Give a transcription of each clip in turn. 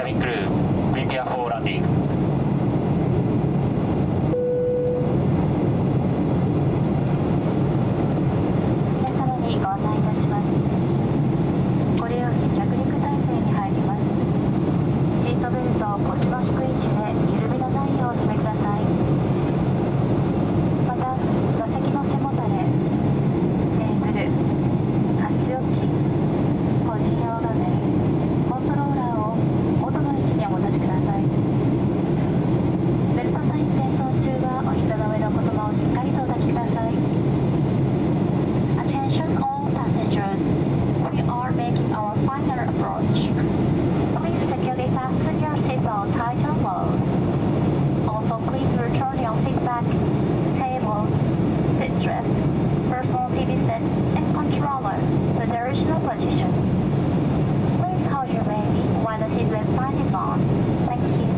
cabin crew, prepare for landing. 皆様にご案内いたします。これより着陸態勢に入ります。シートベルトを腰の低い位置で緩みのないようお締めください。また、座席の背もたれ、テーブル、箸置き、個人用画面、コントローラーを元の位置にお戻しください。ベルトサイン転送中はお膝の上の子供をしっかりとお抱きください。Attention all passengers. We are making our final approach. Please securely fasten your seatbelt tight and low. Also, please return your seat back, table, footrest, personal TV set, and controller to their original position. Please hold your baby while the seatbelt sign is on. Thank you.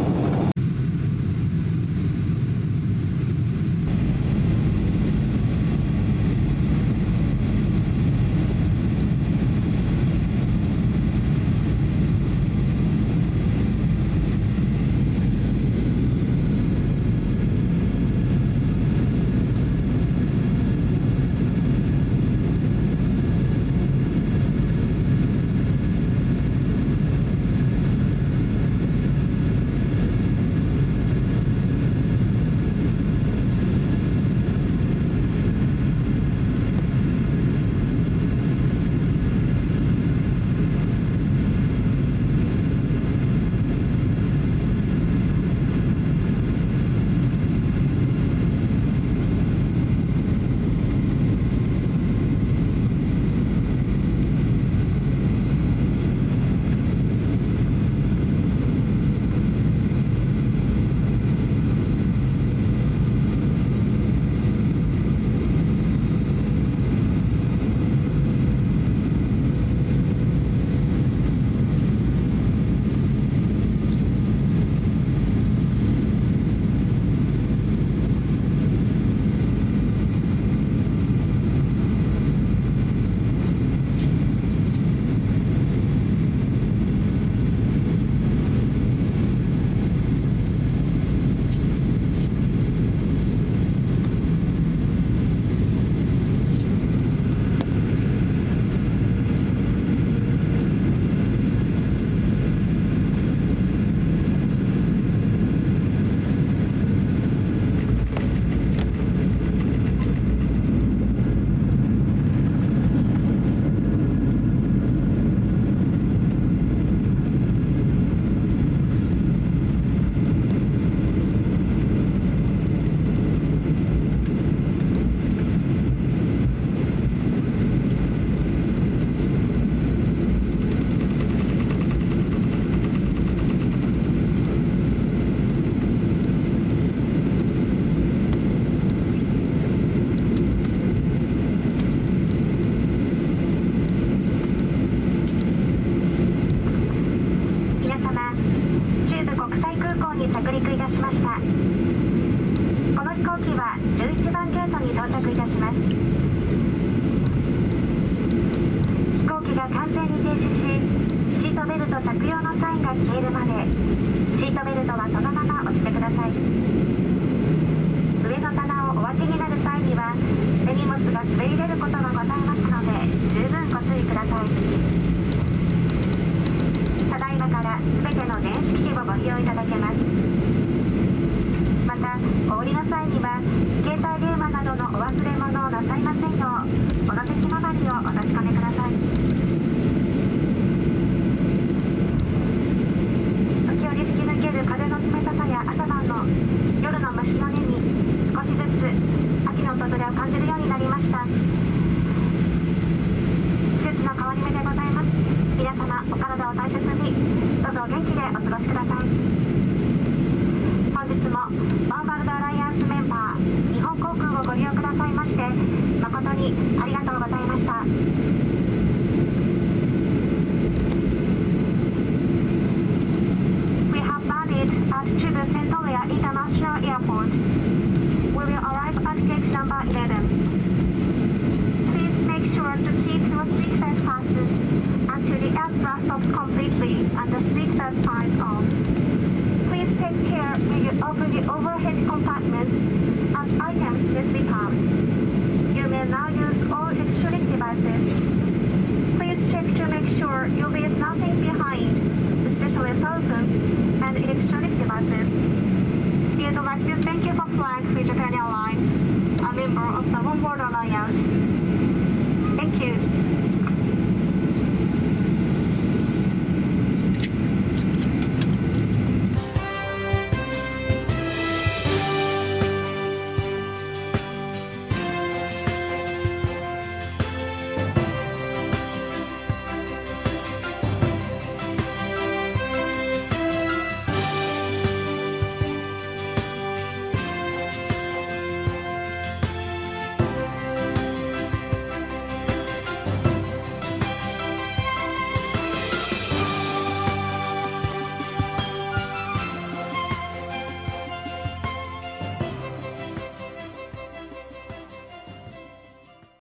stops completely and the seatbelt signs on. Please take care of the overhead compartments as items must be packed. You may now use all electronic devices. Please check to make sure you leave nothing behind, especially cell phones and electronic devices. We would like to thank you for flying with Japan Airlines, a member of the One World Alliance. Thank you.